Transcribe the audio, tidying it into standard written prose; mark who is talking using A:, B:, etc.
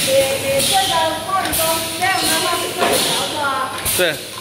A: 这个过程中这样的话是更好的啊。
B: 对。